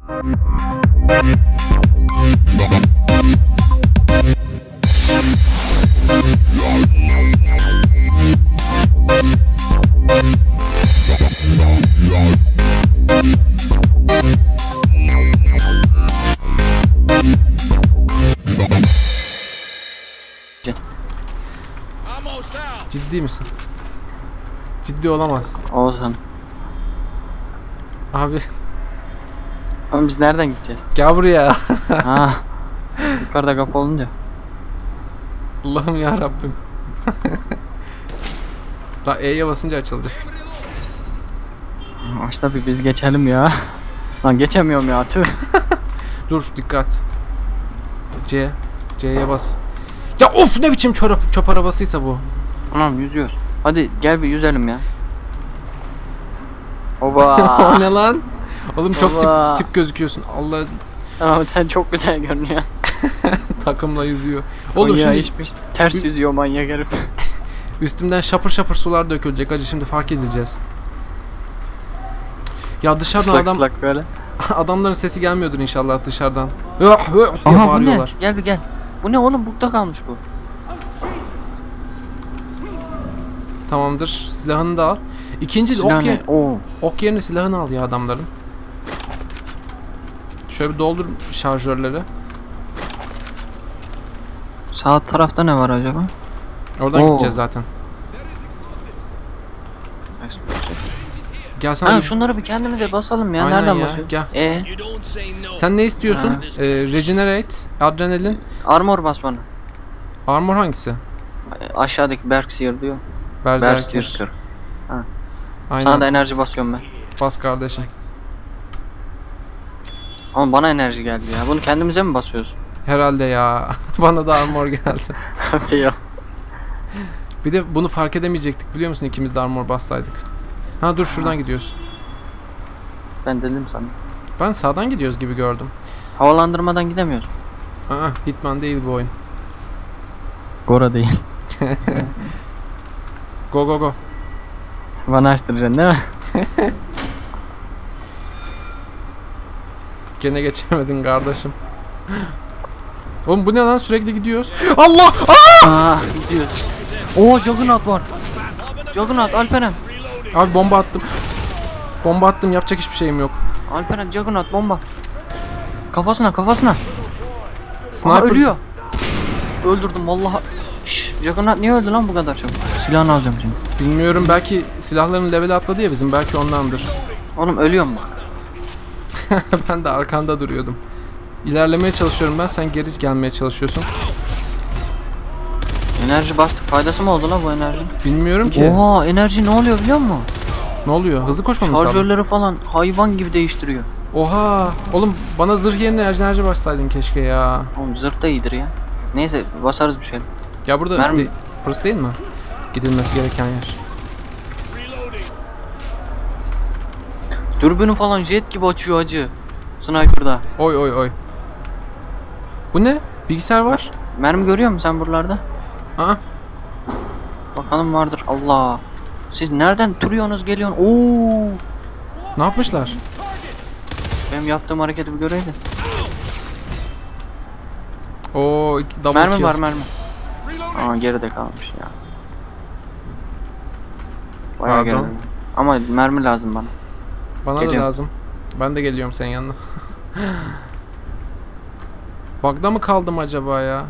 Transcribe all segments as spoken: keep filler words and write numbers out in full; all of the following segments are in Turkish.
Ciddi misin? Ciddi olamaz. Olsun. Abi. Ama biz nereden gideceğiz? Gel buraya. Ha. Yukarıda kapı olunca. Allah'ım ya Rabbim. La E'ye basınca açılacak. Aç tabii biz geçelim ya. Lan geçemiyorum ya tüh. Dur dikkat. C. C'ye bas. Ya of ne biçim çorap, çöp arabasıysa bu. Anam yüzüyoruz. Hadi gel bir yüzelim ya. Oba. O ne lan? Oğlum çok Oba. tip, tip gözüküyorsun. Allah Tamam sen çok güzel görünüyorsun. takımla yüzüyor. Oğlum ya şimdi içmiş. Ters yüzüyor manyak herif. üstümden şapır şapır sular dökülecek. Acı şimdi fark edeceğiz. Ya dışarıdan Islak adam ıslak böyle. adamların sesi gelmiyordur inşallah dışarıdan. Hıh hıh diye Aha bu ne? bağırıyorlar. Gel bir gel. Bu ne oğlum bukta kalmış bu. Tamamdır. Silahını da al. İkinci Silah ok, ne? yer, Oo. ok yerine silahını al ya adamların. Şöyle bir doldur şarjörleri. Sağ tarafta ne var acaba? Oradan Oo. gideceğiz zaten. Gel sen. Ha şunları bir kendimize basalım ya. Aynen Nereden ya, basıyor? gel. E Sen ne istiyorsun? Ha. Ee, regenerate, adrenalin. armor bas bana. Armor hangisi? Aşağıdaki Berserker diyor. Berserker. Berserker. Aynen. Sana da enerji basıyorum ben. Bas kardeşim. Ama bana enerji geldi ya. Bunu kendimize mi basıyoruz? Herhalde ya. Bana da armor geldi. Yok. Bir de bunu fark edemeyecektik biliyor musun? İkimiz de armor bassaydık. Ha dur şuradan gidiyoruz. Ben dedim sana. Ben sağdan gidiyoruz gibi gördüm. Havalandırmadan gidemiyoruz. Aa, Hitman değil bu oyun. Gora değil. Go go go. Bana açtıracaksın değil mi? Gene geçemedin kardeşim. Oğlum bu ne lan sürekli gidiyoruz. Allah! Aa! Aa gidiyoruz işte. Oo Juggernaut var. Juggernaut Alperen. Abi bomba attım. Bomba attım yapacak hiçbir şeyim yok. Alperen Juggernaut bomba. Kafasına kafasına. Sniper. Aa, ölüyor. Öldürdüm vallahi. Şşş Juggernaut niye öldü lan bu kadar çok? Silahını alacağım şimdi. Bilmiyorum belki silahların leveli atladı ya bizim belki ondandır. Oğlum ölüyorum bak. Ben de arkanda duruyordum. İlerlemeye çalışıyorum ben sen geri gelmeye çalışıyorsun. Enerji bastık. Faydası mı oldu lan bu enerji? Bilmiyorum ki. Oha enerji ne oluyor biliyor musun? Ne oluyor? Hızlı koşmamı sağladın. Şarjörleri falan hayvan gibi değiştiriyor. Oha! Oğlum bana zırh yerine enerji bassaydın keşke ya. Oğlum zırh da iyidir ya. Neyse basarız bir şey. Ya burada Mermi. de, burası değil mi? Gidilmesi gereken yer. Dürbünü falan jet gibi açıyor acı. Sniper'da. Oy oy oy. Bu ne? Bilgisayar var. Mermi görüyor musun sen buralarda? Aa. Bakalım vardır. Allah. Siz nereden duruyorsunuz geliyorsunuz? Oo. Ne yapmışlar? Benim yaptığım hareketi bir göreydin. Oo, double Mermi kill. var mermi. Aa geride kalmış ya. Bayağı Pardon. geride. Ama mermi lazım bana. Bana Geliyorum. da lazım. Ben de geliyorum senin yanına. Bug'da mı kaldım acaba ya?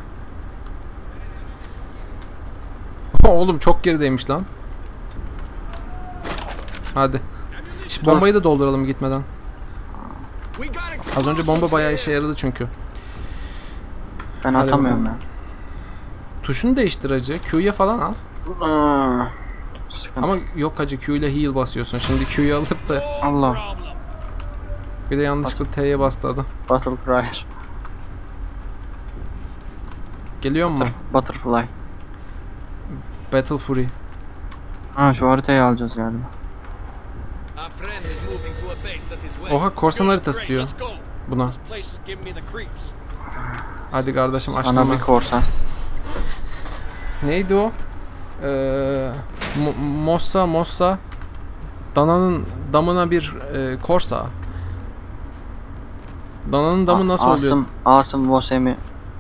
Oğlum çok gerideymiş lan. Hadi. Şu bombayı da dolduralım gitmeden. Az önce bomba bayağı işe yaradı çünkü. Ben Hadi atamıyorum bakalım. ya. Tuşunu değiştir acı. Q'ya falan al. Aa, sıkıntı. Ama yok acı Q ile heal basıyorsun. Şimdi Q'yu alıp da Allah. bir de yanlışlıkla T'ye bastı adam. Battle Cry. Geliyor mu? Butterfly. Battle Fury. Ha şu haritayı alacağız galiba. Oha korsan haritası diyor buna. Hadi kardeşim açtım Ana ben. bir korsan. Neydi o? Ee, Mo- Mossa Mossa Dana'nın damına bir e, korsa. Dananın damı nasıl Asım, oluyor? Asım Vosemi.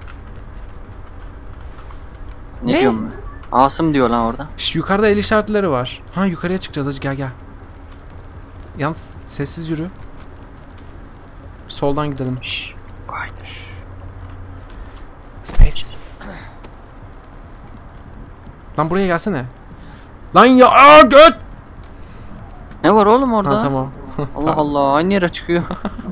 Ne, Ne? diyorum ben? Asım diyor lan orada. Şş, yukarıda el işaretleri var. Ha yukarıya çıkacağız hacı, gel gel. Yalnız sessiz yürü. Soldan gidelim. Şşş. Haydi. Space. Lan buraya gelsene. Lan ya aa, göt. Ne var oğlum orada? Ha tamam. Allah Allah, aynı yere çıkıyor.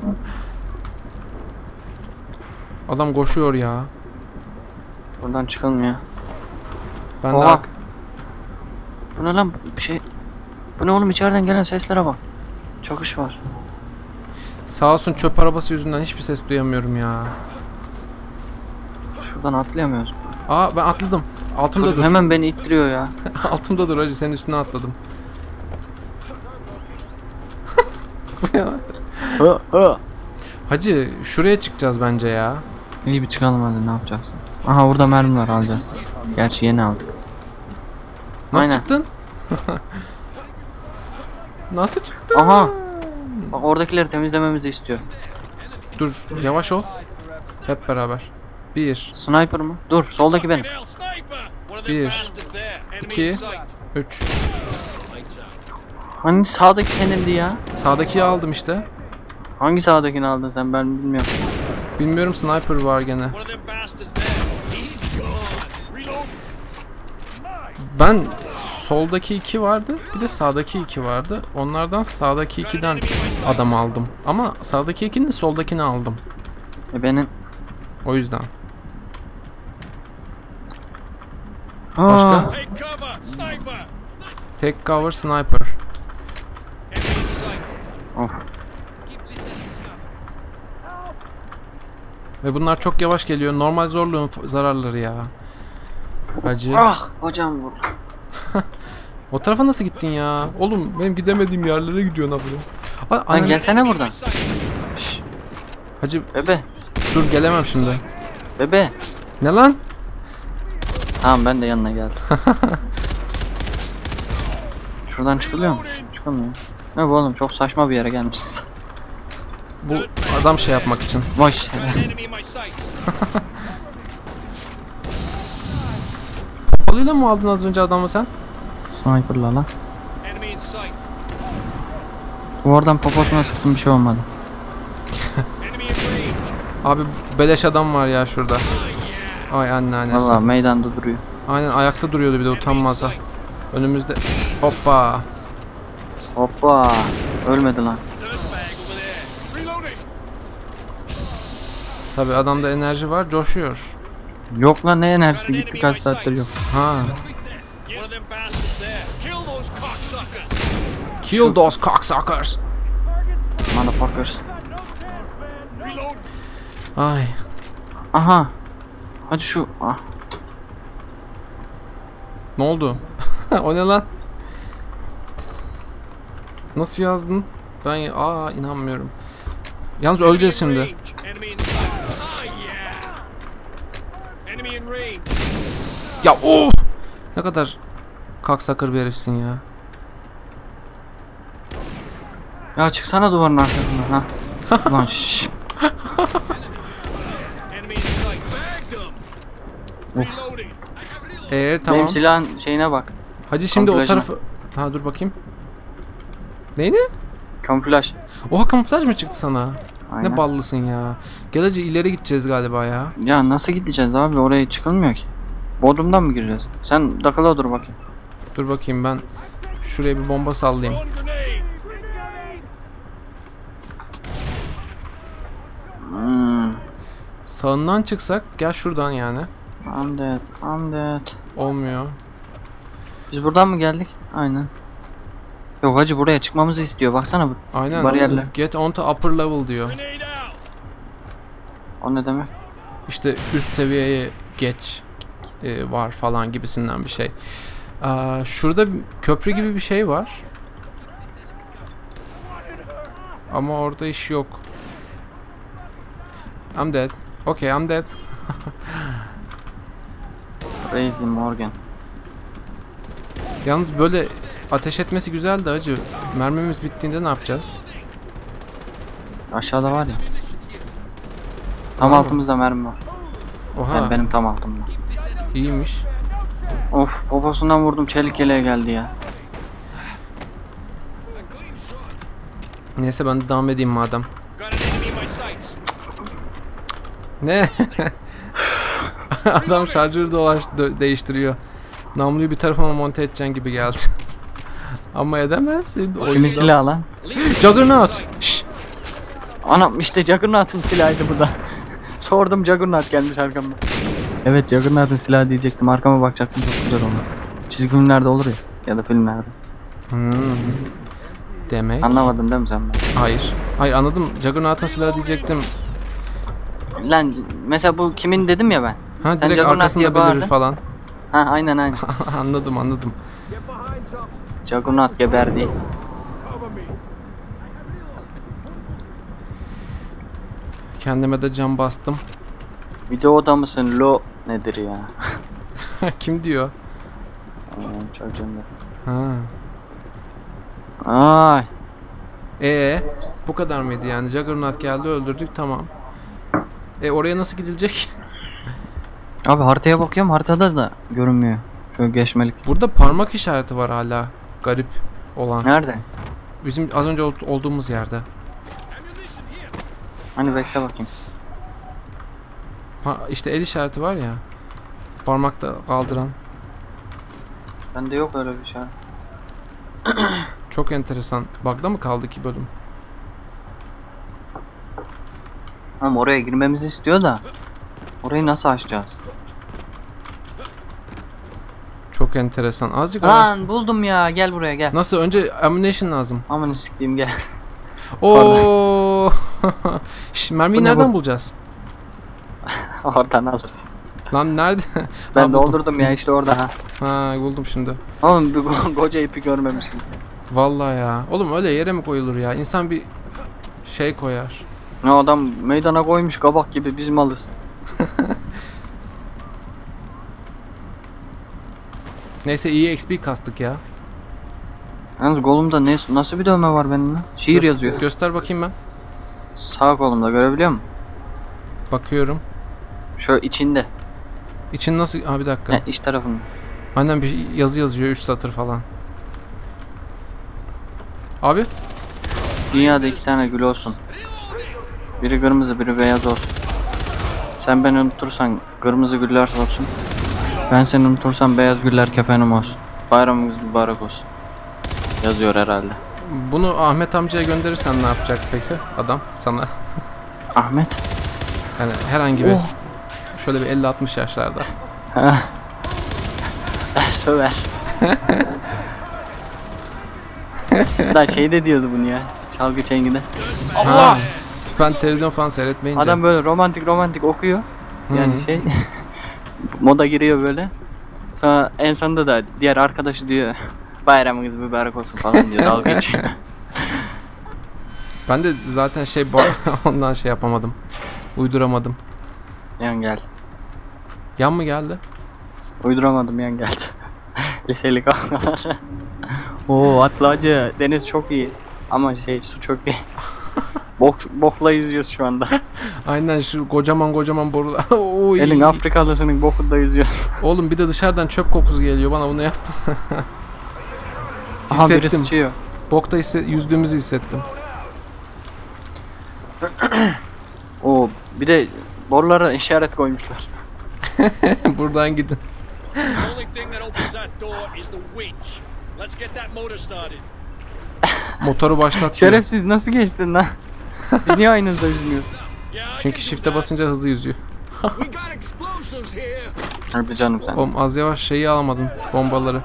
Adam koşuyor ya. Buradan çıkılmıyor. Ben de Oha. ak- Bu ne lan bir şey? Bu ne oğlum, içeriden gelen seslere bak. Çakış var. Sağ olsun çöp arabası yüzünden hiçbir ses duyamıyorum ya. Şuradan atlayamıyoruz. Aa ben atladım. Altımda Çocuk dur. hemen beni ittiriyor ya. Altımda dur hacı, senin üstüne atladım. Bu ne lan? Hı hı. Hacı şuraya çıkacağız bence ya. İyi bir çıkalım hadi, ne yapacaksın? Aha burada mermi var, alacağız. Gerçi yeni aldık. Nasıl Aynen. çıktın? Nasıl çıktın? Aha. Bak oradakileri temizlememizi istiyor. Dur yavaş ol. Hep beraber. Bir, Sniper mı? Dur, soldaki benim. bir, iki, üç. Hani sağdaki senindi ya? Sağdakiyi aldım işte. Hangi sağdakini aldın sen, ben bilmiyorum. Bilmiyorum, sniper var gene. Ben soldaki iki vardı, bir de sağdaki iki vardı. Onlardan sağdaki ikiden adam aldım. Ama sağdaki ikinin de soldakini aldım. E benim. O yüzden. Başka? Take cover sniper. Of. Ve bunlar çok yavaş geliyor. Normal zorluğun zararları ya. Hacı. Ah, hocam vurdu. O tarafa nasıl gittin ya? Oğlum benim gidemediğim yerlere gidiyorsun abla. Aa, Lan gelsene buradan. Şşş, Hacı bebe. dur gelemem şimdi. Bebe. Ne lan? Tamam, ben de yanına geldim. Şuradan çıkılıyor mu? Çıkılmıyor. Ne bu oğlum, çok saçma bir yere gelmişiz. Bu adam şey yapmak için. Boş. Pompalıyla mı aldın az önce adamı sen? Sniper'la lan. Oradan poposuna sıktım, bir şey olmadı. Abi beleş adam var ya şurada. Ay anneannesi. Valla meydanda duruyor. Aynen ayakta duruyordu bir de utanmazsa. Önümüzde. Hoppa. Hoppa. Ölmedi lan. Tabi adamda enerji var, coşuyor. Yok lan, ne enerjisi, gitti kaç saattir yok. Ha. Kill those cocksuckers. Motherfuckers. Ay. Aha. Hadi şu. Ah. Ne oldu? O ne lan? Nasıl yazdın? Ben aa inanmıyorum. Yalnız öleceğiz şimdi. Ya of! Ne kadar kaksakır bir herifsin ya. Ya çıksana duvarın arkasından ha. Lan şşş. Ee tamam. Benim silahın şeyine bak. Hacı şimdi o Kamuflajına. tarafı... Ha dur bakayım. Neyini? Kamuflaj. Oha kamuflaj mı çıktı sana? Aynen. Ne ballısın ya. Gel hacı ileri gideceğiz galiba ya. Ya nasıl gideceğiz abi, oraya çıkılmıyor ki. Bodrum'dan mı gireceğiz? Sen dakika dur bakayım. Dur bakayım ben şuraya bir bomba sallayayım. Hmm. Sağından çıksak gel şuradan yani. I'm dead, I'm dead. Olmuyor. Biz buradan mı geldik? Aynen. Yok hacı, buraya çıkmamızı istiyor. Baksana bu Aynen. bariyerler. Get on to upper level diyor. O ne demek? İşte üst seviyeye geç e, var falan gibisinden bir şey. Aa, şurada bir köprü gibi bir şey var. Ama orada iş yok. I'm dead. Okay, I'm dead. Crazy Morgan. Yalnız böyle ateş etmesi güzeldi acı. Mermimiz bittiğinde ne yapacağız? Aşağıda var ya. Tam Var mı? altımızda mermi var. Oha. Yani benim tam altımda. İyiymiş. Of, poposundan vurdum, çelik yeleğe geldi ya. Neyse ben de devam edeyim madem. Ne? Adam şarjörü dolaş dö- değiştiriyor. Namluyu bir tarafıma monte edeceksin gibi geldi. Ama edemezsin. O Kimin yüzden- silahı lan? Juggernaut. Şşş. Anam işte Juggernaut'un silahıydı bu da. Sordum, Juggernaut gelmiş arkamda. Evet, Juggernaut'un silahı diyecektim. Arkama bakacaktım, çok güzel oldu. Çizgi filmlerde olur ya. Ya da filmlerde. Hmm. Demek. Anlamadın değil mi sen beni? Hayır. Hayır anladım. Juggernaut'un silahı diyecektim. Lan mesela bu kimin dedim ya ben. Ha Sen direkt Juggernaut arkasında diye belirir bağırdın. falan. Ha aynen aynen. Anladım anladım. Juggernaut geberdi. Kendime de cam bastım. Videoda mısın lo nedir ya? Kim diyor? Aman çocuğum Ha. ya. Ay. Ee, bu kadar mıydı yani? Juggernaut geldi, öldürdük, tamam. E oraya nasıl gidilecek? Abi haritaya bakıyorum, haritada da görünmüyor. Şöyle geçmelik. Burada parmak işareti var hala. Garip olan. Nerede? Bizim az önce ol- olduğumuz yerde. Hani bekle bakayım. Ha, işte el işareti var ya. Parmakta kaldıran. Bende yok öyle bir şey. Çok enteresan. Bug'da mı kaldı ki bölüm? Ama oraya girmemizi istiyor da. Orayı nasıl açacağız? Çok enteresan. Azıcık araştır. Lan buldum ya, gel buraya gel. Nasıl? Önce ammunition lazım. Aman sikeyim gel. Oo. Şş, mermiyi Bu ne nereden bu? bulacağız? Oradan alırsın. Lan nerede? Ben Ha, buldum. doldurdum ya işte orada ha. Ha buldum şimdi. Oğlum bir ko- koca ipi görmemişsiniz. Vallahi ya. Oğlum öyle yere mi koyulur ya? İnsan bir şey koyar. Ne adam meydana koymuş kabak gibi, biz malız. Neyse iyi X P kastık ya. Yalnız kolumda ne, nasıl bir dövme var benim lan? Şiir Gö- yazıyor. Göster bakayım ben. Sağ kolumda görebiliyor musun? Bakıyorum. Şöyle içinde. İçin nasıl? Ha bir dakika. He, iç tarafında. Aynen bir yazı yazıyor. Üç satır falan. Abi. Dünyada iki tane gül olsun. Biri kırmızı, biri beyaz olsun. Sen beni unutursan kırmızı güller olsun. Ben seni unutursam beyaz güller kefenim olsun. Bayramımız mübarek olsun. Yazıyor herhalde. Bunu Ahmet amcaya gönderirsen ne yapacak peki adam sana? Ahmet. Yani herhangi bir Oh. şöyle bir elli altmış yaşlarda. Söver. Daha şey de diyordu bunu ya. Çalgı çengide. Ha, ben televizyon falan seyretmeyince. Adam böyle romantik romantik okuyor. Yani Hı. şey moda giriyor böyle. Sonra en sonunda da diğer arkadaşı diyor bayramınız mübarek olsun falan diyor, dalga geçiyor. Ben de zaten şey ba- ondan şey yapamadım. Uyduramadım. Yan gel. Yan mı geldi? Uyduramadım, yan geldi. Liseli kavgalar. Oo atlacı, deniz çok iyi. Ama şey su çok iyi. Bok, bokla yüzüyoruz şu anda. Aynen şu kocaman kocaman borular. Oy. Elin Afrikalısının bokunda yüzüyoruz. Oğlum bir de dışarıdan çöp kokusu geliyor bana, bunu yapma. Aha biri Hissettim. sıçıyor. Bokta hisse yüzdüğümüzü hissettim. Oo bir de borulara işaret koymuşlar. Buradan gidin. The only thing that opens that door is the winch. Let's get that motor started. Motoru başlat. diyor. Şerefsiz, nasıl geçtin lan? Biz niye aynı hızda yüzmüyoruz? Yeah, I Çünkü can do shift'e that. basınca hızlı yüzüyor. We got explosives here. Hadi canım sen. Oğlum az yavaş şeyi almadın, bombaları.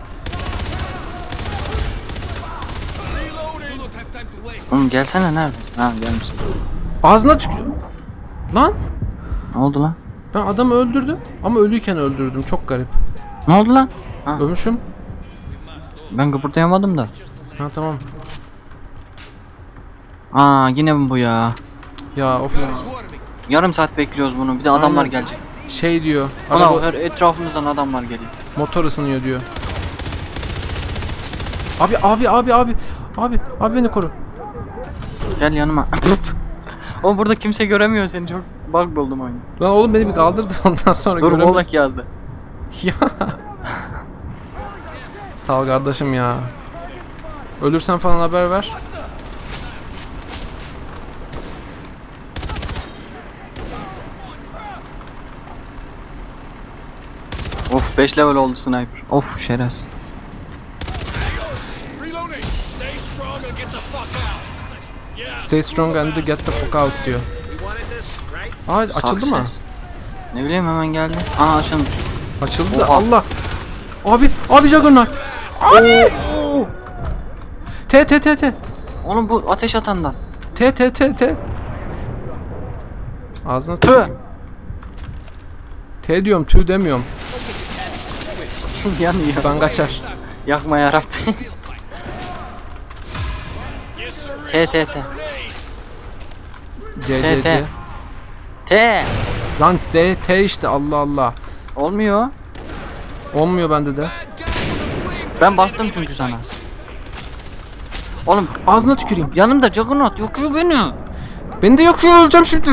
Reloading. Look, have time to wait. Oğlum gelsene, neredesin? Ha gelmişsin. Ağzına tük... Lan Ne oldu lan? ben adamı öldürdüm ama ölüyken öldürdüm, çok garip. Ne oldu lan? Ha, Ölmüşüm. ben kıpırdayamadım da. Ha tamam. Aa yine mi bu ya? Ya of. Yarım saat bekliyoruz bunu. Bir de adamlar Aynen. gelecek. Şey diyor. Ana Araba, her etrafımızdan adamlar geliyor. motor ısınıyor diyor. Abi abi abi abi. Abi abi beni koru. Gel yanıma. Oğlum burada kimse göremiyor seni, çok bug buldum oyunu. Lan oğlum beni bir kaldırdı ondan sonra Dur göremez. Volek yazdı. Ya. Sağ ol kardeşim ya. Ölürsen falan haber ver. Of beş level oldu sniper. Of şerefsiz. Reloading. Stay strong and get the fuck out. Yeah. Stay strong and get the fuck out diyor. We wanted this, right? Aa açıldı mı? Success. Ne bileyim hemen geldi. Aa açılmış. Açıldı. Oha. Allah. Abi, abi Juggernaut. Abi. T T T T. Oğlum bu ateş atandan. T T T T. Ağzına Tü. tıkayım. T diyorum, tü demiyorum. Yanıyor. Ben kaçar. Yakma yarabbi. Yes, sir. T T T. C C T, C. T. T. Lan T T işte, Allah Allah. Olmuyor. Olmuyor bende de. Ben bastım çünkü sana. Oğlum Ağzına tüküreyim. yanımda Juggernaut yakıyor beni. Beni de yakıyor, öleceğim şimdi.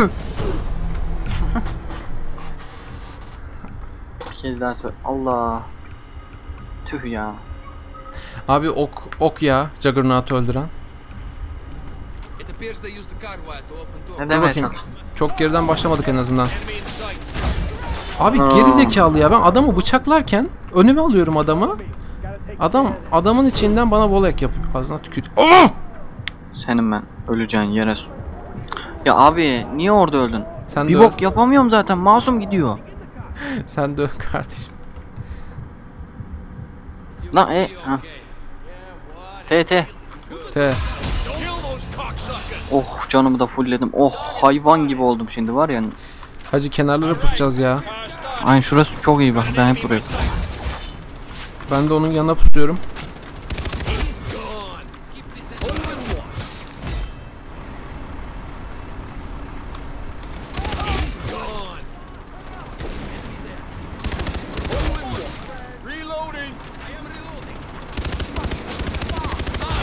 Bir kez daha söyle. Allah. Tüh ya. Abi ok ok ya Juggernaut'u öldüren. It appears they used the car wire to open door. Ne demeye bakayım. çalıştın? Çok geriden başlamadık en azından. Enemy in sight. Abi Aa. geri zekalı ya, ben adamı bıçaklarken önüme alıyorum adamı. Adam adamın içinden bana volek yapıyor. Ağzına tükür. Oh! Senin ben öleceğin yere. Ya abi niye orada öldün? Sen Bir de bok yapamıyorum zaten. Masum gidiyor. sen de öl kardeşim. Lan e. Ha. T T. T. Kill those cocksuckers. Oh canımı da fullledim. Oh hayvan gibi oldum şimdi var ya. Hacı kenarlara pusacağız ya. Passed up. Aynen şurası çok iyi bak. Ben hep buraya. Ben de onun yanına pusuyorum. He's gone. Hole in one. He's gone. Hole in one. Reloading. I am reloading. Oh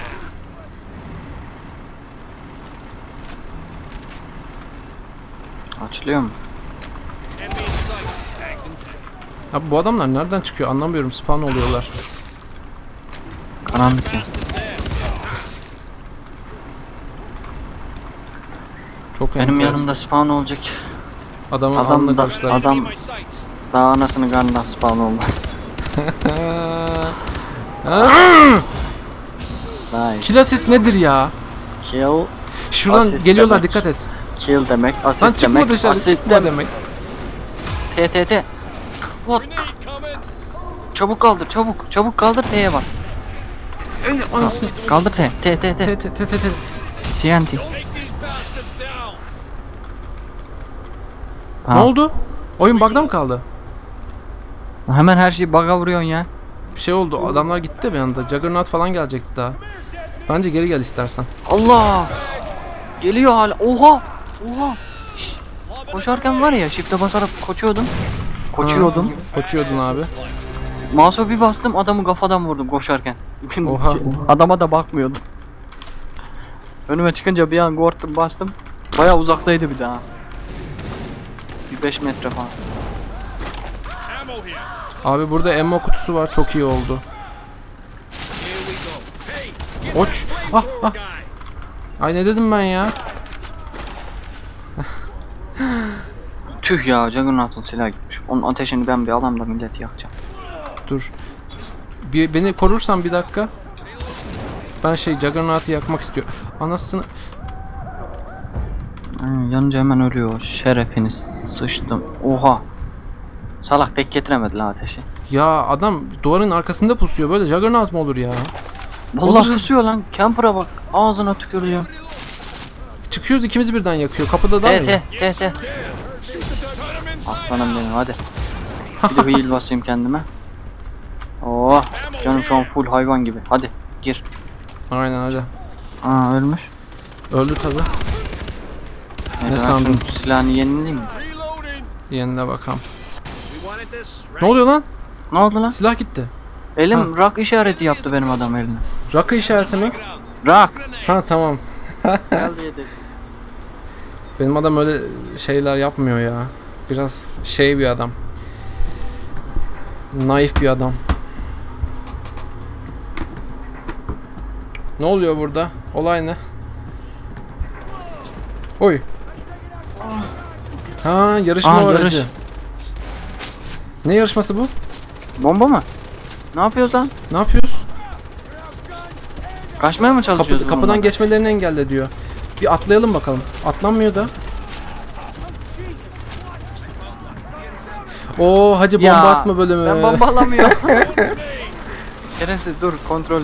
yeah. Açılıyor mu? Enemy in sight. Tagged and tagged. Abi bu adamlar nereden çıkıyor anlamıyorum, spawn oluyorlar. Karanlık ya. Çok Benim enteresan. yanımda spawn olacak. Adamın Adam alnına da- karşılar. adam- Enemy in my sights. Daha anasını karnından spawn olmaz. Nice. Kill assist nedir ya? Kill. Şuradan Asist geliyorlar, demek. dikkat et. Kill demek. Lan Asist çıkma demek. dışarı, Asist çıkma demek. demek. T T T. Vur. Grenade coming. Çabuk kaldır çabuk. Çabuk kaldır T'ye bas. Anasını. Kaldır T. T T T. T T T T T. T N T. Take these bastards down. Ne Tamam. oldu? Oyun bug'da mı kaldı? Hemen her şeyi bug'a vuruyorsun ya. Bir şey oldu. Adamlar gitti bir anda. Juggernaut falan gelecekti daha. Bence geri gel istersen. Allah. Geliyor hala. Oha. Oha. Şşş. Koşarken var ya shift'e basarak koşuyordum. Koşuyordum. Ha, koşuyordun abi. Mouse'a bir bastım adamı kafadan vurdum koşarken. Oha. Adama da bakmıyordum. Önüme çıkınca bir an korktum bastım. Baya uzaktaydı bir daha. Bir beş metre falan. Ammo here. Abi burada ammo kutusu var. Çok iyi oldu. Here we go. Hey, get Oç. Ah ah. guy. Ay ne dedim ben ya? Tüh ya Juggernaut'un silahı gitmiş. Onun ateşini ben bir alayım da milleti yakacağım. Dur. Bir, beni korursan bir dakika. Ben şey Juggernaut'u yakmak istiyorum. Anasını. Hmm, yanınca hemen ölüyor. Şerefini sıçtım. Oha. Salak pek getiremedi lan ateşi. Ya adam duvarın arkasında pusuyor. Böyle Juggernaut mu olur ya? Vallahi Olur. kısıyor lan. Camper'a bak. Ağzına tükürüyor. Çıkıyoruz, ikimizi birden yakıyor. Kapıda da T mı? T T T. Cut him inside. Aslanım benim hadi. Bir de heal basayım kendime. Oh. Canım şu an full hayvan gibi. Hadi gir. Aynen hadi. Aa ölmüş. Öldü tabi. Neyse, ben sandın? şunun silahını yenileyim mi? Reloading. Yenine bakalım. We wanted this, right? Ne oluyor lan? Ne oldu lan? Silah gitti. Elim rock işareti yaptı benim adam eline. Rakı işareti mi? Rock. Ha tamam. Geldi yedi. Benim adam öyle şeyler yapmıyor ya. Biraz şey bir adam. Naif bir adam. Ne oluyor burada? Olay ne? Oy. Ha, yarışma Aa, var yarış. hacı. Ne yarışması bu? Bomba mı? Ne yapıyoruz lan? Ne yapıyoruz? Kaçmaya mı çalışıyoruz? Kapı, kapıdan bununla? geçmelerini engelle diyor. Bir atlayalım bakalım. Atlanmıyor da. Oo hacı bomba Ya, atma bölümü. Ben bomba alamıyorum. Şerefsiz dur kontrol.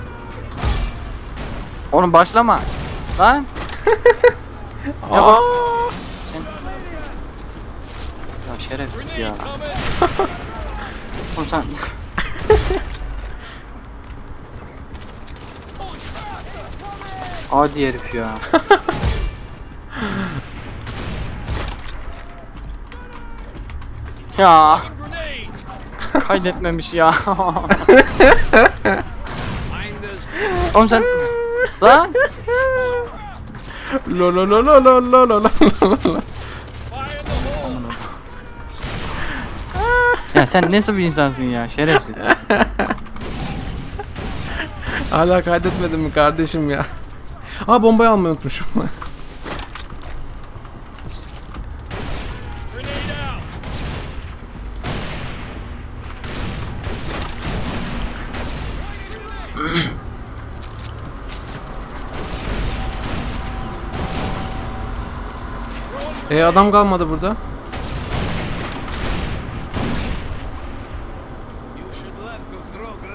Oğlum başlama. Lan. Ya bak. Sen... Ya şerefsiz ya. Oğlum sen... Adi herif ya. Ya Grenade! kaydetmemiş ya. Minders. Oğlum sen... Lan. Lo lo lo lo lo lo lo lo. Fire the hole! Ya sen nasıl bir insansın ya şerefsiz. Hala kaydetmedin mi kardeşim ya? Aa bombayı almayı unutmuşum. Grenade out! E adam kalmadı burada. You should learn to throw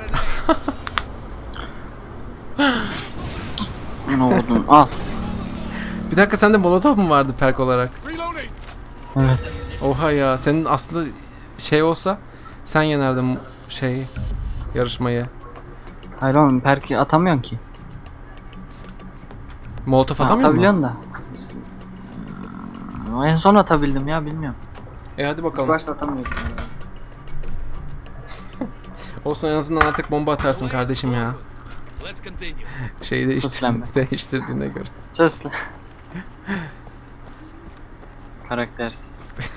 grenades. Ne oldu? Al. Bir dakika sende molotof mu vardı perk olarak? Reloading! Evet. Oha ya senin aslında şey olsa sen yenerdin şeyi yarışmayı. Hayır oğlum perki atamıyorsun ki. Molotof Ha, atamıyor mu? atabiliyorsun da. En son atabildim ya bilmiyorum. E hadi bakalım. Başta atamıyordum. Olsun en azından artık bomba atarsın kardeşim ya. Let's continue. Şeyi Sus değiştir lan be. değiştirdiğine göre. Sus lan. Karaktersiz.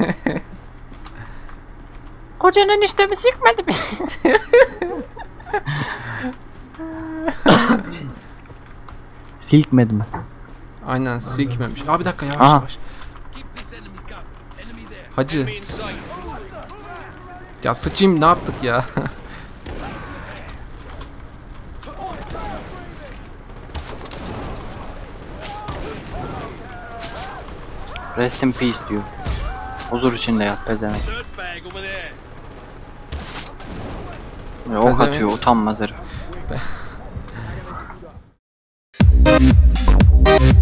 Kocanın işlemi sikmedi mi? Silkmedi mi? Aynen silkmemiş. Aa bir dakika yavaş Aha. yavaş. Keep this enemy gun. Enemy there. Hacı Enemy in sight. ya sıçayım ne yaptık ya? Rest in peace diyor. Huzur içinde yat pezevenk. Dirt bag over there. Ya, ok Pezevenk. atıyor utanmaz herif.